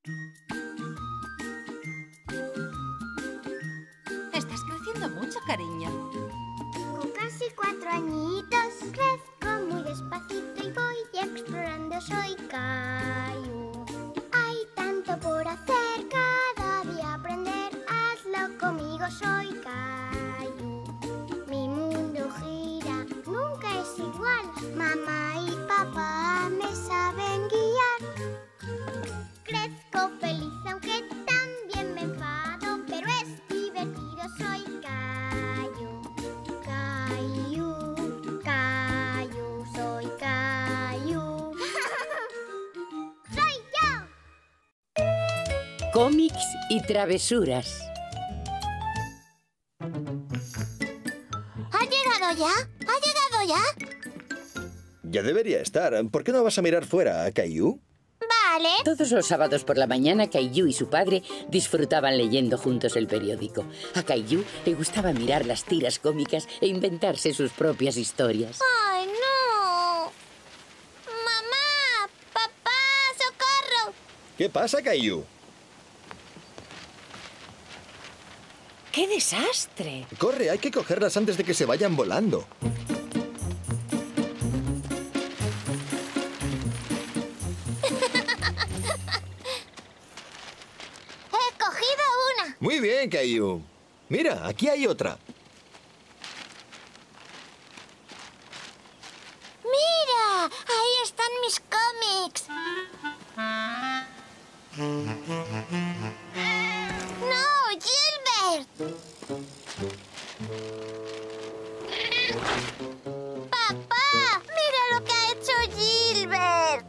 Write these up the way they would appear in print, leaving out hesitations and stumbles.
Estás creciendo mucho, cariño. Tengo casi 4 añitos. Crezco muy despacito y voy explorando. Soy Caillou. Hay tanto por hacer, cada día aprender. Hazlo conmigo, soy Caillou. Mi mundo gira, nunca es igual. Mamá y papá me saben guiar. Crezco feliz aunque también me enfado, pero es divertido, soy Caillou. Caillou, Caillou, soy Caillou. ¡Soy yo! Cómics y travesuras. ¿Ha llegado ya? ¿Ha llegado ya? Ya debería estar. ¿Por qué no vas a mirar fuera, Caillou? Vale. Todos los sábados por la mañana, Caillou y su padre disfrutaban leyendo juntos el periódico. A Caillou le gustaba mirar las tiras cómicas e inventarse sus propias historias. ¡Ay, no! ¡Mamá! ¡Papá! ¡Socorro! ¿Qué pasa, Caillou? ¡Qué desastre! Corre, hay que cogerlas antes de que se vayan volando. ¡He cogido una! Muy bien, Caillou. Mira, aquí hay otra. ¡Mira! Ahí están mis cómics. ¡No, Gilbert! ¡Papá! ¡Mira lo que ha hecho Gilbert!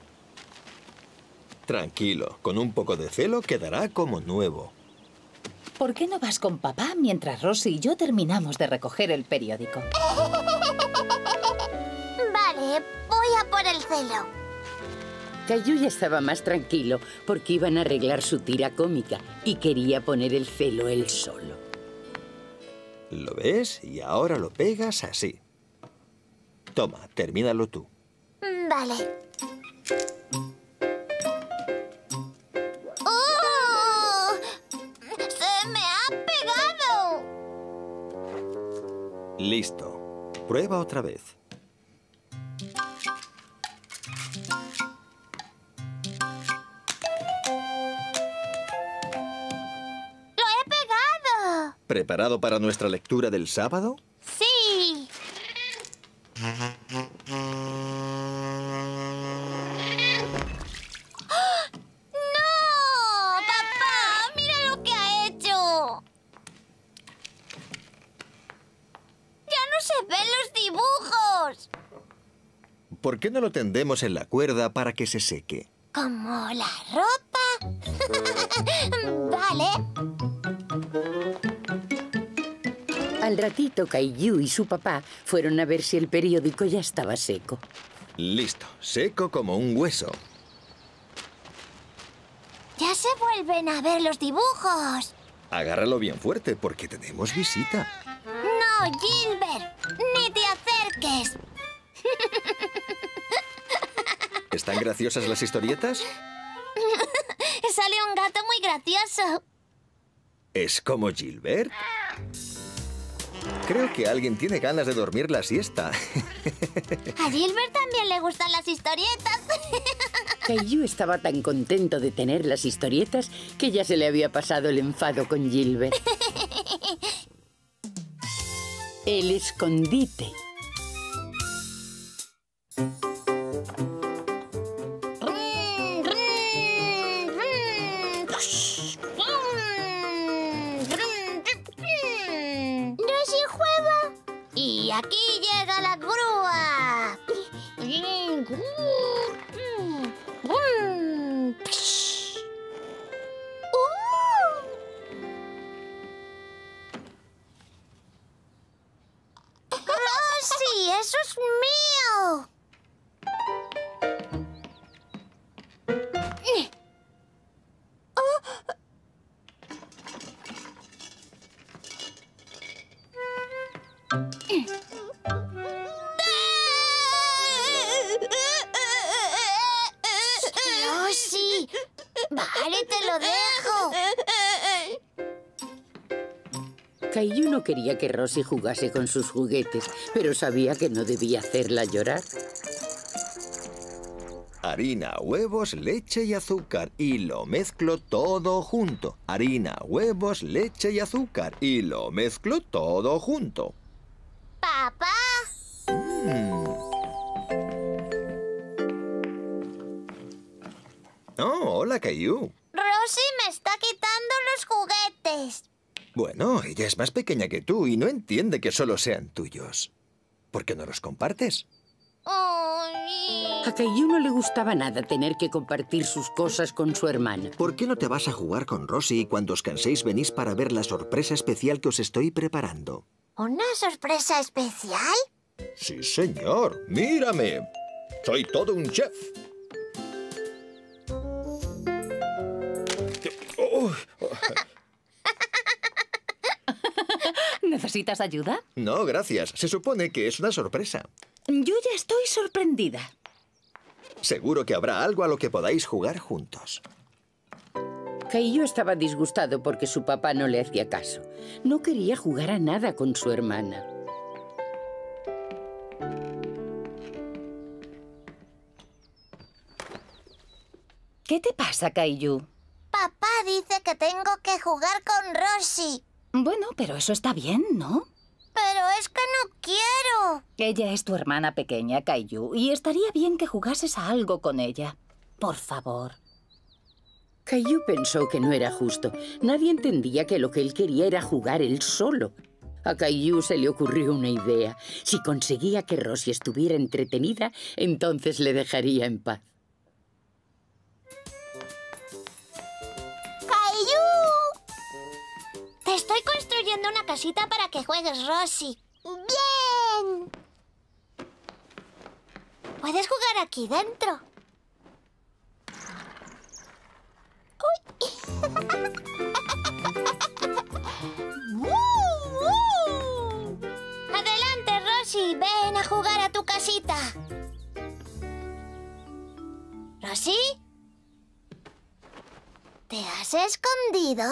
Tranquilo, con un poco de celo quedará como nuevo. ¿Por qué no vas con papá mientras Rosie y yo terminamos de recoger el periódico? Vale, voy a por el celo. Caillou ya estaba más tranquilo porque iban a arreglar su tira cómica y quería poner el celo él solo. ¿Lo ves? Y ahora lo pegas así. Toma, termínalo tú. Vale. ¡Oh! ¡Se me ha pegado! Listo. Prueba otra vez. ¡Lo he pegado! ¿Preparado para nuestra lectura del sábado? ¡Sí! ¡Ah! ¡No! ¡Papá! ¡Mira lo que ha hecho! ¡Ya no se ven los dibujos! ¿Por qué no lo tendemos en la cuerda para que se seque? ¿Como la ropa? Vale. Al ratito, Caillou y su papá fueron a ver si el periódico ya estaba seco. Listo, seco como un hueso. Ya se vuelven a ver los dibujos. Agárralo bien fuerte porque tenemos visita. No, Gilbert, ni te acerques. ¿Están graciosas las historietas? Sale un gato muy gracioso. ¿Es como Gilbert? Creo que alguien tiene ganas de dormir la siesta. A Gilbert también le gustan las historietas. Caillou estaba tan contento de tener las historietas que ya se le había pasado el enfado con Gilbert. El escondite. Rosie juega. Y aquí llega la grúa. ¡Rosie, eso es mío! y te lo dejo. Caillou no quería que Rosie jugase con sus juguetes, pero sabía que no debía hacerla llorar. Harina, huevos, leche y azúcar y lo mezclo todo junto. Harina, huevos, leche y azúcar y lo mezclo todo junto. ¡Papá! Oh, hola, Caillou. Rosie me está quitando los juguetes. Bueno, ella es más pequeña que tú y no entiende que solo sean tuyos. ¿Por qué no los compartes? Ay. A Caillou no le gustaba nada tener que compartir sus cosas con su hermana. ¿Por qué no te vas a jugar con Rosie y cuando os canséis venís para ver la sorpresa especial que os estoy preparando? ¿Una sorpresa especial? Sí, señor. Mírame. Soy todo un chef. ¿Necesitas ayuda? No, gracias. Se supone que es una sorpresa. Yo ya estoy sorprendida. Seguro que habrá algo a lo que podáis jugar juntos. Caillou estaba disgustado porque su papá no le hacía caso. No quería jugar a nada con su hermana. ¿Qué te pasa, Caillou? Papá dice que tengo que jugar con Rosie. Bueno, pero eso está bien, ¿no? Pero es que no quiero. Ella es tu hermana pequeña, Caillou, y estaría bien que jugases a algo con ella. Por favor. Caillou pensó que no era justo. Nadie entendía que lo que él quería era jugar él solo. A Caillou se le ocurrió una idea. Si conseguía que Rosie estuviera entretenida, entonces le dejaría en paz. ¡Caillou! Te estoy construyendo una casita para que juegues, Rosie. ¡Bien! Puedes jugar aquí dentro. Adelante, Rosie. Ven a jugar a tu casita. ¿Rosie? ¿Te has escondido?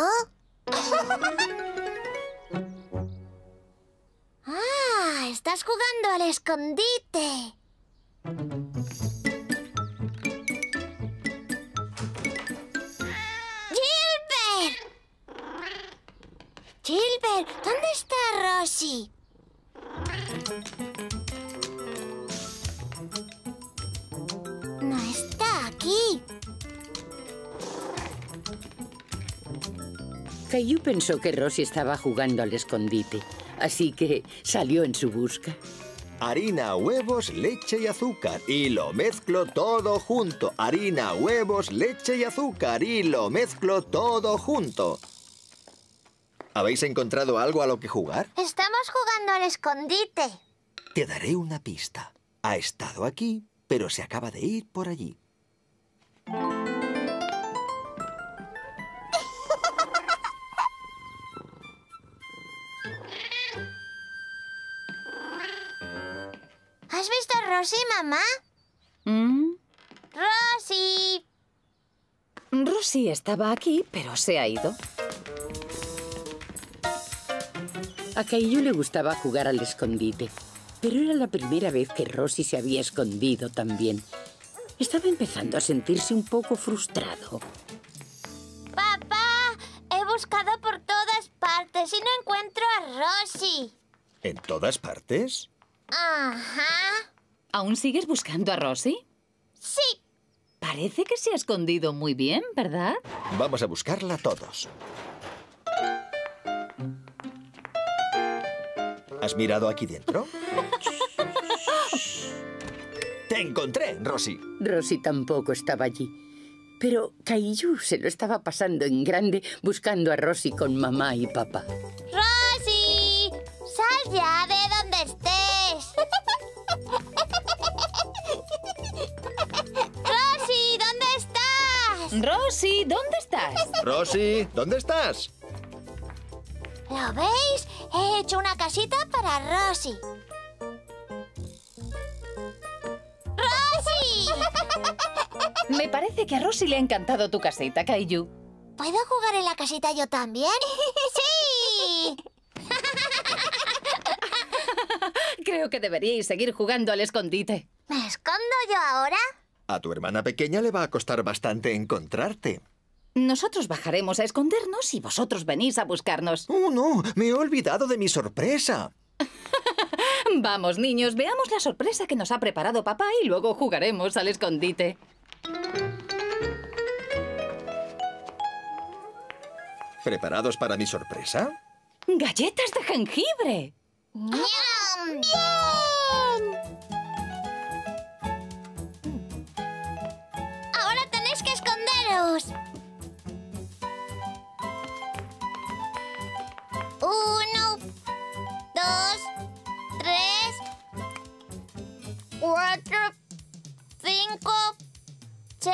Ah, estás jugando al escondite. Gilbert, ¿dónde está Rosie? No está aquí. Caillou pensó que Rosie estaba jugando al escondite, así que salió en su busca. Harina, huevos, leche y azúcar y lo mezclo todo junto. Harina, huevos, leche y azúcar y lo mezclo todo junto. ¿Habéis encontrado algo a lo que jugar? Estamos jugando al escondite. Te daré una pista. Ha estado aquí, pero se acaba de ir por allí. ¿Has visto a Rosie, mamá? ¡Rosie! Rosie estaba aquí, pero se ha ido. A Caillou le gustaba jugar al escondite, pero era la primera vez que Rosie se había escondido también. Estaba empezando a sentirse un poco frustrado. ¡Papá! He buscado por todas partes y no encuentro a Rosie. ¿En todas partes? Ajá. ¿Aún sigues buscando a Rosie? Sí. Parece que se ha escondido muy bien, ¿verdad? Vamos a buscarla todos. ¿Has mirado aquí dentro? ¡Te encontré, Rosie! Rosie tampoco estaba allí. Pero Caillou se lo estaba pasando en grande buscando a Rosie con mamá y papá. ¡Rosie! ¡Sal ya de donde estés! ¡Rosie! ¿Dónde estás? Rosie, ¿dónde estás? Rosie, ¿dónde estás? ¿Lo veis? He hecho una casita para Rosie. ¡Rosie! Me parece que a Rosie le ha encantado tu casita, Caillou. ¿Puedo jugar en la casita yo también? ¡Sí! Creo que deberíais seguir jugando al escondite. ¿Me escondo yo ahora? A tu hermana pequeña le va a costar bastante encontrarte. Nosotros bajaremos a escondernos y vosotros venís a buscarnos. ¡Oh, no! Me he olvidado de mi sorpresa. Vamos, niños, veamos la sorpresa que nos ha preparado papá y luego jugaremos al escondite. ¿Preparados para mi sorpresa? ¡Galletas de jengibre! ¡Ñam! ¡Bien! Ahora tenéis que esconderos. 1, 2, 3, 4, 5, 6,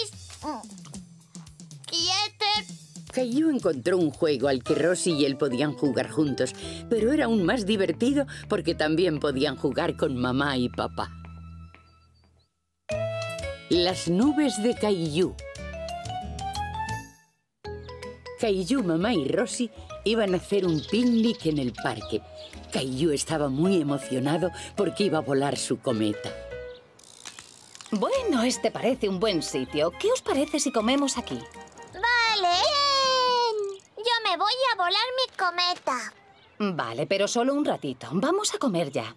7... Caillou encontró un juego al que Rosie y él podían jugar juntos, pero era aún más divertido porque también podían jugar con mamá y papá. Las nubes de Caillou. Caillou, mamá y Rosie iban a hacer un picnic en el parque. Caillou estaba muy emocionado porque iba a volar su cometa. Bueno, este parece un buen sitio. ¿Qué os parece si comemos aquí? ¡Vale! ¡Bien! Yo me voy a volar mi cometa. Vale, pero solo un ratito. Vamos a comer ya.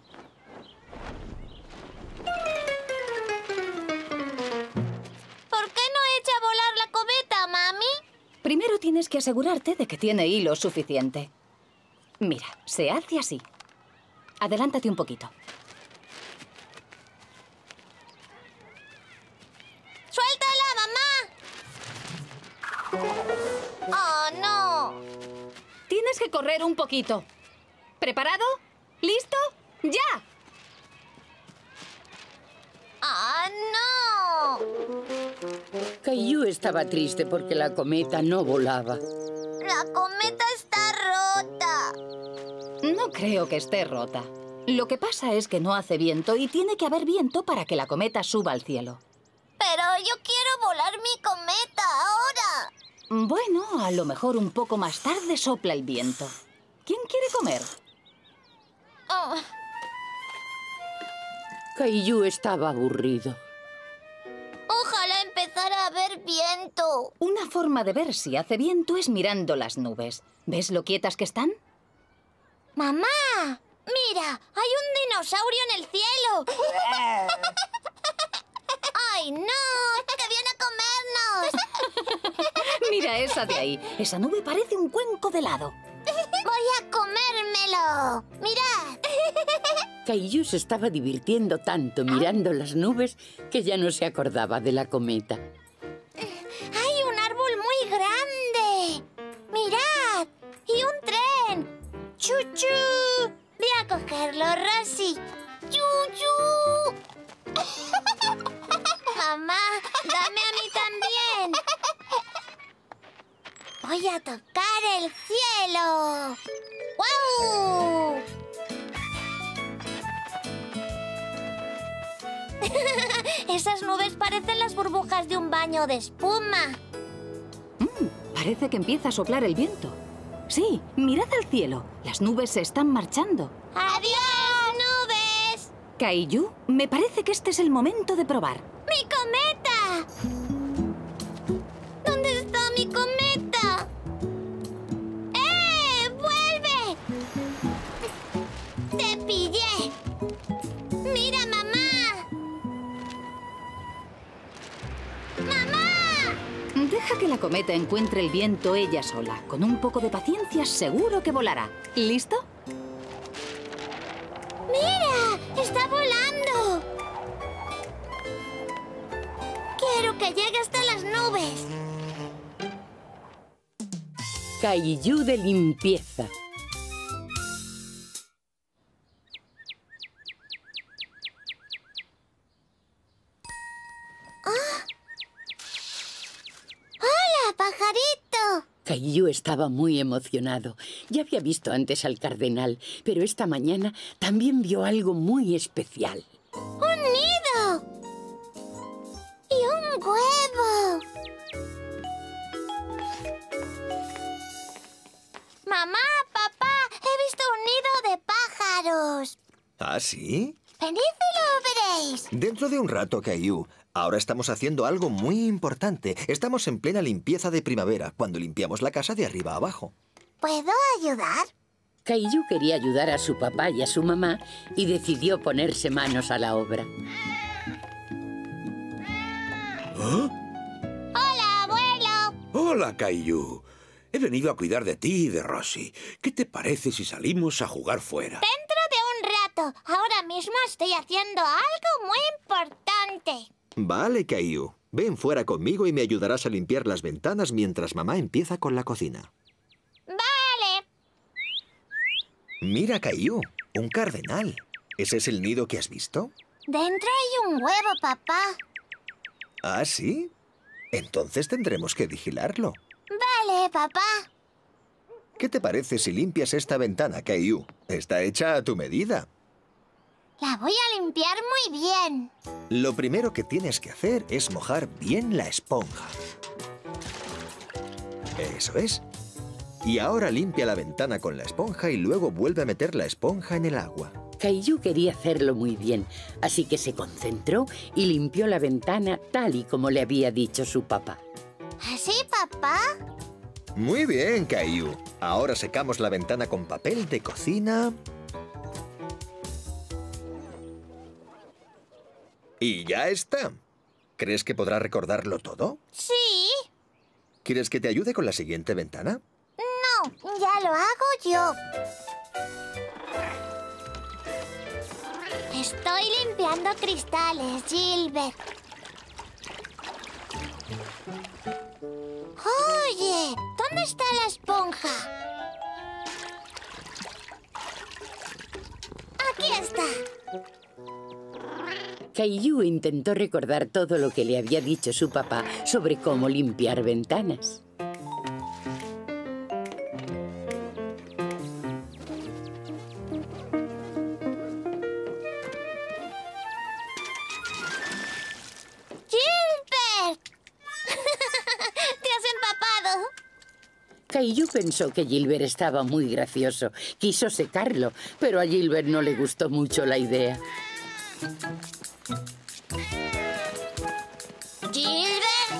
¿Por qué no echa a volar la cometa, mami? Primero tienes que asegurarte de que tiene hilo suficiente. Mira, se hace así. Adelántate un poquito. ¡Suéltala, mamá! ¡Oh, no! Tienes que correr un poquito. ¿Preparado? ¿Listo? ¡Ya! ¡Ah, no! Caillou estaba triste porque la cometa no volaba. La cometa está rota. No creo que esté rota. Lo que pasa es que no hace viento y tiene que haber viento para que la cometa suba al cielo. Pero yo quiero volar mi cometa ahora. Bueno, a lo mejor un poco más tarde sopla el viento. ¿Quién quiere comer? Oh, Caillou estaba aburrido. ojalá empezara a haber viento. Una forma de ver si hace viento es mirando las nubes. ¿Ves lo quietas que están? ¡Mamá! ¡Mira! ¡Hay un dinosaurio en el cielo! ¡Ay, no! ¡Que viene a comernos! Mira esa de ahí. Esa nube parece un cuenco de helado. ¡Voy a comérmelo! ¡Mirad! Caillou se estaba divirtiendo tanto mirando las nubes que ya no se acordaba de la cometa. ¡Hay un árbol muy grande! ¡Mirad! ¡Y un tren! ¡Chuchu! Voy a cogerlo, Rosie. ¡Chuchu! Mamá, dame a mí también. Voy a tocar el cielo. ¡Guau! Esas nubes parecen las burbujas de un baño de espuma. Parece que empieza a soplar el viento. Sí, mirad al cielo. Las nubes se están marchando. ¡Adiós, nubes! Caillou, me parece que este es el momento de probar. ¡Mi cometa! ¿Dónde está mi cometa? ¡Vuelve! ¡Te pillé! ¡Mira, mamá! ¡Mamá! Deja que la cometa encuentre el viento ella sola. Con un poco de paciencia seguro que volará. ¿Listo? ¡Mira! ¡Está volando! Quiero que llegue hasta las nubes. Caillou de limpieza. ¡Hola, pajarito! Caillou estaba muy emocionado. Ya había visto antes al cardenal, pero esta mañana también vio algo muy especial. ¡Un nido! ¡Y un huevo! ¿Ah, sí? Venid y lo veréis. Dentro de un rato, Caillou. Ahora estamos haciendo algo muy importante. Estamos en plena limpieza de primavera, cuando limpiamos la casa de arriba a abajo. ¿Puedo ayudar? Caillou quería ayudar a su papá y a su mamá y decidió ponerse manos a la obra. Hola, abuelo. Hola, Caillou. He venido a cuidar de ti y de Rosie. ¿Qué te parece si salimos a jugar fuera? Dentro de un rato. Ahora mismo estoy haciendo algo muy importante. Vale, Caillou. Ven fuera conmigo y me ayudarás a limpiar las ventanas mientras mamá empieza con la cocina. Vale. Mira, Caillou, un cardenal. ¿Ese es el nido que has visto? Dentro hay un huevo, papá. ¿Ah, sí? Entonces tendremos que vigilarlo. Vale, papá. ¿Qué te parece si limpias esta ventana, Caillou? Está hecha a tu medida. La voy a limpiar muy bien. Lo primero que tienes que hacer es mojar bien la esponja. Eso es. Y ahora limpia la ventana con la esponja y luego vuelve a meter la esponja en el agua. Caillou quería hacerlo muy bien, así que se concentró y limpió la ventana tal y como le había dicho su papá. ¿Así, papá? Muy bien, Caillou. Ahora secamos la ventana con papel de cocina. Y ya está. ¿Crees que podrás recordarlo todo? Sí. ¿Quieres que te ayude con la siguiente ventana? No, ya lo hago yo. Estoy limpiando cristales, Gilbert. Oye, ¿dónde está la esponja? Aquí está. Caillou intentó recordar todo lo que le había dicho su papá sobre cómo limpiar ventanas. ¡Gilbert! ¡Te has empapado! Caillou pensó que Gilbert estaba muy gracioso. Quiso secarlo, pero a Gilbert no le gustó mucho la idea. ¡Gilbert!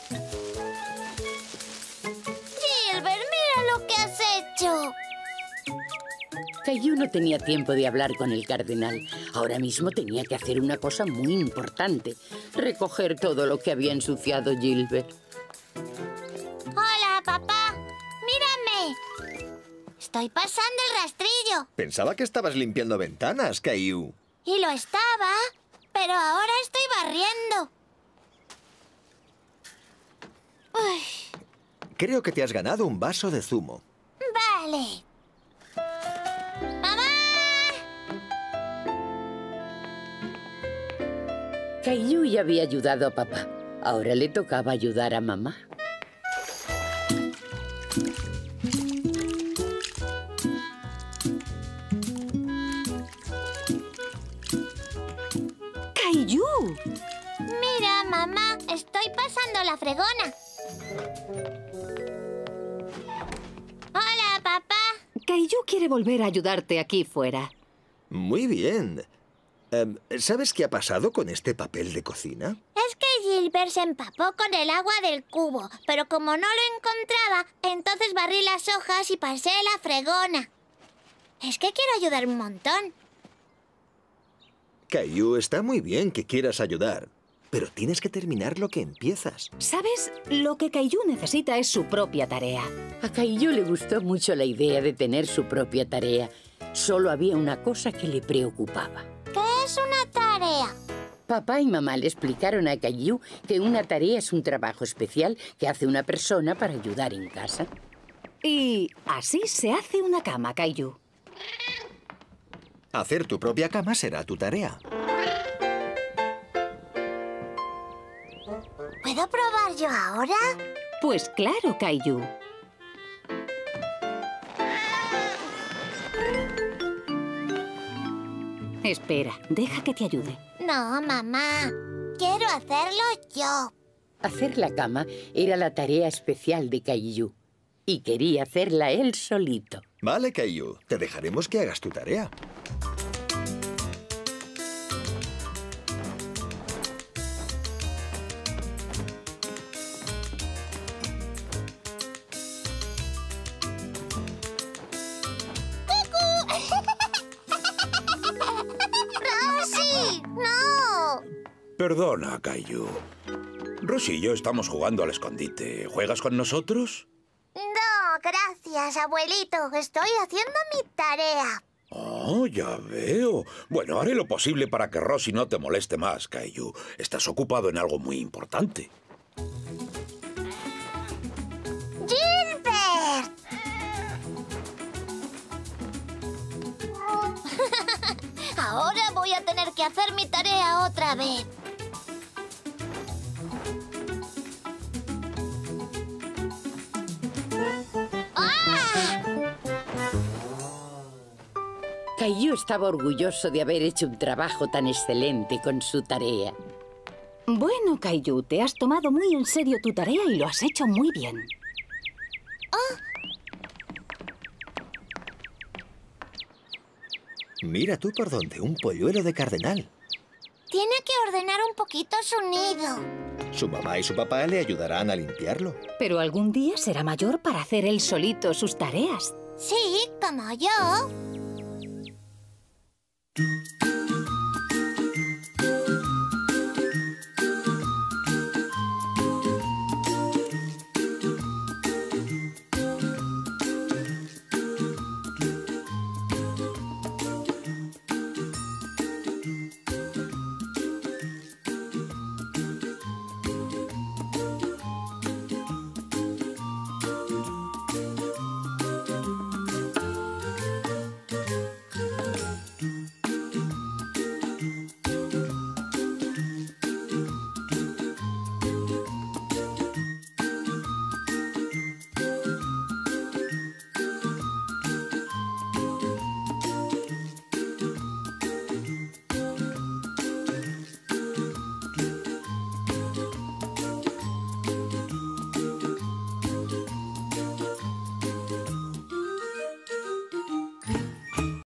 ¡Gilbert, mira lo que has hecho! Caillou no tenía tiempo de hablar con el cardenal. Ahora mismo tenía que hacer una cosa muy importante. Recoger todo lo que había ensuciado Gilbert. ¡Hola, papá! ¡Mírame! Estoy pasando el rastrillo. Pensaba que estabas limpiando ventanas, Caillou. Y lo estaba, pero ahora estoy barriendo. Uy, Creo que te has ganado un vaso de zumo. vale. ¡Mamá! Caillou ya había ayudado a papá. Ahora le tocaba ayudar a mamá. ¡Caillou! Mira, mamá, estoy pasando la fregona. Hola, papá. Caillou quiere volver a ayudarte aquí fuera. Muy bien. ¿Sabes qué ha pasado con este papel de cocina? Es que Gilbert se empapó con el agua del cubo, pero como no lo encontraba, entonces barrí las hojas y pasé la fregona. Es que quiero ayudar un montón. Caillou, está muy bien que quieras ayudar, pero tienes que terminar lo que empiezas. ¿Sabes? Lo que Caillou necesita es su propia tarea. A Caillou le gustó mucho la idea de tener su propia tarea. Solo había una cosa que le preocupaba. ¿Qué es una tarea? Papá y mamá le explicaron a Caillou que una tarea es un trabajo especial que hace una persona para ayudar en casa. Y así se hace una cama, Caillou. Hacer tu propia cama será tu tarea. ¿Puedo probar yo ahora? Pues claro, Caillou. Espera, deja que te ayude. No, mamá. Quiero hacerlo yo. Hacer la cama era la tarea especial de Caillou. Y quería hacerla él solito. Vale, Caillou, te dejaremos que hagas tu tarea. Perdona, Caillou. Rosie y yo estamos jugando al escondite. ¿Juegas con nosotros? No, gracias, abuelito. Estoy haciendo mi tarea. Oh, ya veo. Bueno, haré lo posible para que Rosie no te moleste más, Caillou. Estás ocupado en algo muy importante. ¡Gilbert! Ahora voy a tener que hacer mi tarea otra vez. Caillou estaba orgulloso de haber hecho un trabajo tan excelente con su tarea. Bueno, Caillou, te has tomado muy en serio tu tarea y lo has hecho muy bien. Mira tú por dónde, un polluelo de cardenal. Tiene que ordenar un poquito su nido. Su mamá y su papá le ayudarán a limpiarlo. Pero algún día será mayor para hacer él solito sus tareas. Sí, como yo.